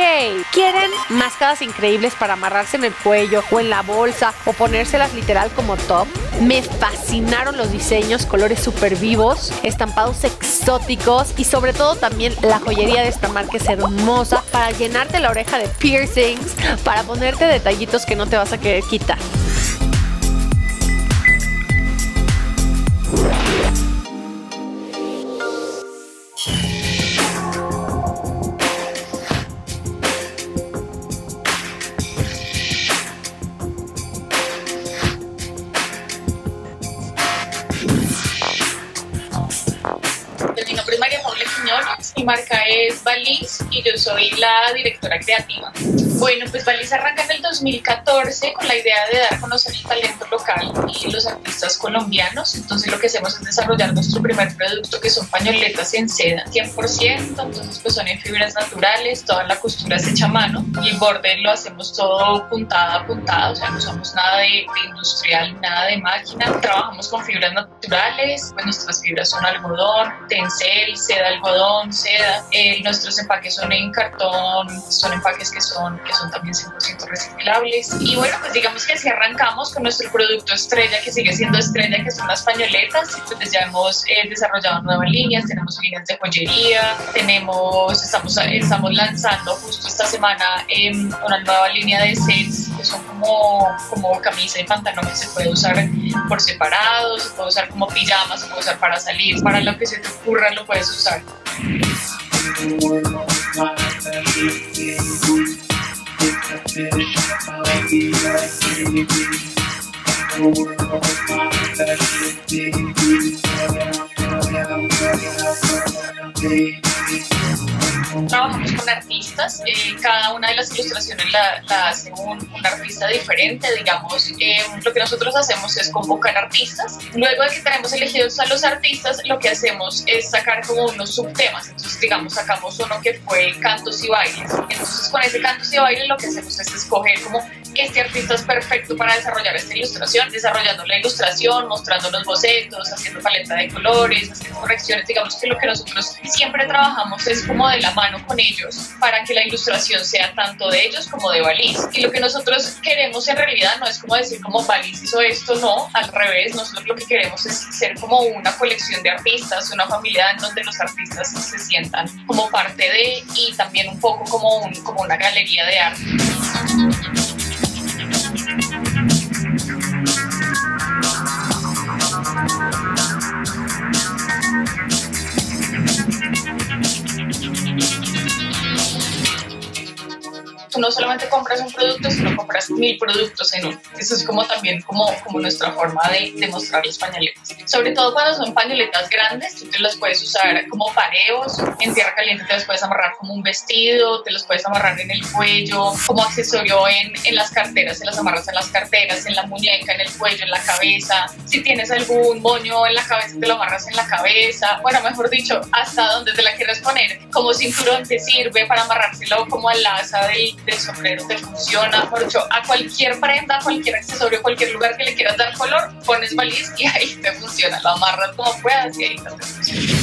¿quieren máscaras increíbles para amarrarse en el cuello o en la bolsa o ponérselas literal como top? Me fascinaron los diseños, colores súper vivos, estampados exóticos y sobre todo también la joyería de esta marca es hermosa para llenarte la oreja de piercings, para ponerte detallitos que no te vas a querer quitar. Mi marca es Valiz y yo soy la directora creativa. Bueno, pues Valiz arranca en el 2014 con la idea de dar a conocer el talento local y los artistas colombianos. Entonces lo que hacemos es desarrollar nuestro primer producto, que son pañoletas en seda 100%, entonces pues son en fibras naturales, toda la costura es hecha a mano y el borde lo hacemos todo puntada a puntada, o sea no usamos nada de industrial, nada de máquina. Trabajamos con fibras naturales, pues nuestras fibras son algodón, tencel, seda algodón, seda. Nuestros empaques son en cartón, son empaques que son también 100% reciclables. Y bueno, pues digamos que así arrancamos con nuestro producto estrella, que sigue siendo estrella, que son las pañoletas. Entonces ya hemos desarrollado nuevas líneas, tenemos líneas de joyería, estamos lanzando justo esta semana una nueva línea de sets que son como camisa y pantalón que se puede usar por separado, se puede usar como pijamas, se puede usar para salir, para lo que se te ocurra lo puedes usar. Trabajamos con artistas, cada una de las ilustraciones la hace un artista diferente, digamos. Lo que nosotros hacemos es convocar artistas. Luego de que tenemos elegidos a los artistas, lo que hacemos es sacar como unos subtemas. Entonces, digamos, sacamos uno que fue cantos y bailes. Entonces, con ese cantos y bailes lo que hacemos es escoger como este artista es perfecto para desarrollar esta ilustración, desarrollando la ilustración, mostrando los bocetos, haciendo paleta de colores, haciendo correcciones. Digamos que lo que nosotros siempre trabajamos es como de la mano con ellos para que la ilustración sea tanto de ellos como de Valiz. Y lo que nosotros queremos en realidad no es como decir como Valiz hizo esto, no, al revés. Nosotros lo que queremos es ser como una colección de artistas, una familia en donde los artistas se sientan como parte de, y también un poco como una galería de arte. Tú no solamente compras un producto, sino compras 1000 productos en uno. Eso es como también como nuestra forma de mostrar las pañoletas. Sobre todo cuando son pañoletas grandes, tú te las puedes usar como pareos. En tierra caliente te las puedes amarrar como un vestido, te los puedes amarrar en el cuello, como accesorio en las carteras, te las amarras en las carteras, en la muñeca, en el cuello, en la cabeza. Si tienes algún moño en la cabeza, te lo amarras en la cabeza. Bueno, mejor dicho, hasta donde te la quieras poner. Como cinturón te sirve para amarrárselo como al asa del sombrero, te funciona. Por hecho, a cualquier prenda, cualquier accesorio, cualquier lugar que le quieras dar color, pones Valiz y ahí te funciona. Lo amarras como puedas y ahí te funciona.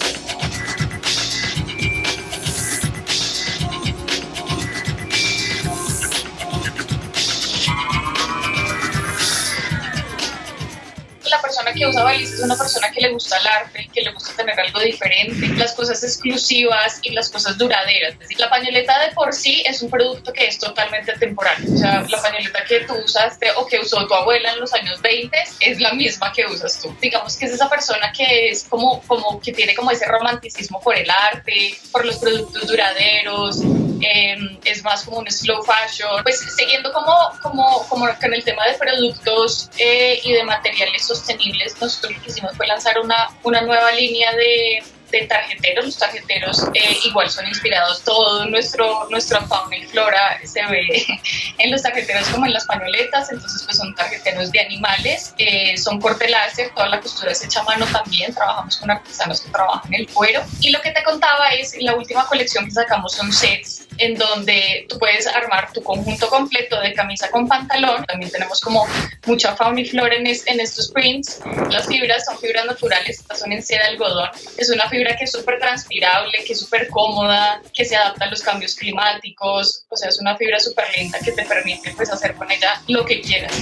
La persona que usa Valiz es una persona que le gusta el arte, que le gusta tener algo diferente, las cosas exclusivas y las cosas duraderas. Es decir, la pañoleta de por sí es un producto que es totalmente temporal. O sea, la pañoleta que tú usaste o que usó tu abuela en los años 20 es la misma que usas tú. Digamos que es esa persona que es como que tiene como ese romanticismo por el arte, por los productos duraderos. Es más como un slow fashion. Pues siguiendo como con el tema de productos y de materiales sostenibles, nosotros lo que hicimos fue lanzar una nueva línea de tarjeteros. Los tarjeteros igual son inspirados, todo nuestra fauna y flora se ve en los tarjeteros como en las pañoletas. Entonces pues son tarjeteros de animales, son corte láser, toda la costura es hecha a mano también, trabajamos con artesanos que trabajan el cuero. Y lo que te contaba es, la última colección que sacamos son sets en donde tú puedes armar tu conjunto completo de camisa con pantalón. También tenemos como mucha fauna y flora en estos prints. Las fibras son fibras naturales, estas son en seda algodón, es una fibra fibra que es súper transpirable, que es súper cómoda, que se adapta a los cambios climáticos. O sea, es una fibra súper linda que te permite pues hacer con ella lo que quieras.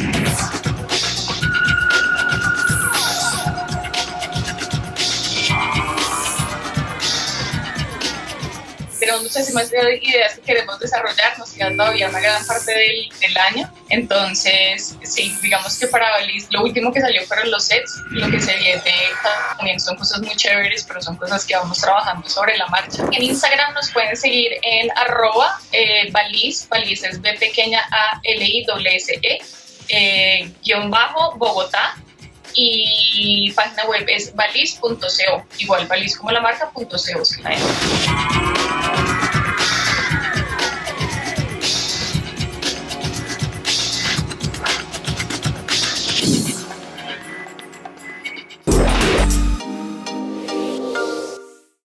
Tenemos muchísimas ideas que queremos desarrollar, nos queda todavía una gran parte del año. Entonces, sí, digamos que para Baliz lo último que salió fueron los sets. Lo que se viene también son cosas muy chéveres, pero son cosas que vamos trabajando sobre la marcha. En Instagram nos pueden seguir en @Baliz, Baliz es B pequeña ALISE, _ Bogotá. Y página web es baliz.co, igual Baliz como la marca .co.